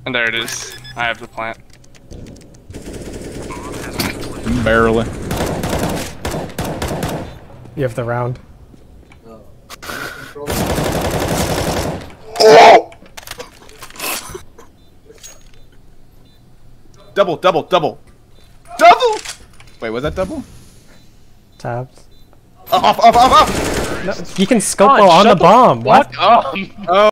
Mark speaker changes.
Speaker 1: And there it is. I have the plant.
Speaker 2: Barely.
Speaker 3: You have the round.
Speaker 2: Oh! Double, double, double. Double! Wait, was that double?
Speaker 3: Tabs.
Speaker 2: Off, off, off, off!
Speaker 3: No, you can scope while on the bomb. What?
Speaker 1: Oh.